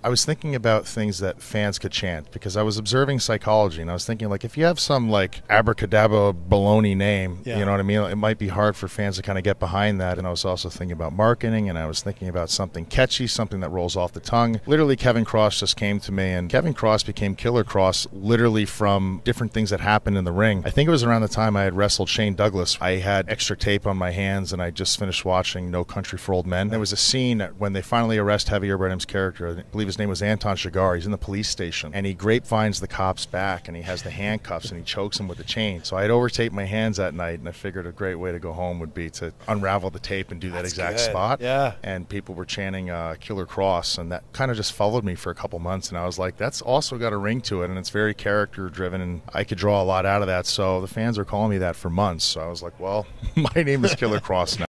I was thinking about things that fans could chant because I was observing psychology and I was thinking, like, if you have some like abracadabra baloney name, Yeah. you know what I mean? It might be hard for fans to kind of get behind that. And I was also thinking about marketing, and I was thinking about something catchy, something that rolls off the tongue. Literally, Kevin Cross just came to me, and Kevin Cross became Killer Cross literally from different things that happened in the ring. I think it was around the time I had wrestled Shane Douglas. I had extra tape on my hands, and I just finished watching No Country for Old Men. There was a scene when they finally arrest Heavy Abraham's character. I believe his name was Anton Chigurh. He's in the police station, and he grapevines the cop's back, and he has the handcuffs, and he chokes him with the chain. So I had overtaped my hands that night, and I figured a great way to go home would be to unravel the tape and do that exact good. spot. Yeah. And people were chanting Killer Cross, and that kind of just followed me for a couple months, and I was like, that's also got a ring to it, and it's very character driven, and I could draw a lot out of that. So the fans are calling me that for months. So I was like, well, my name is Killer Cross now.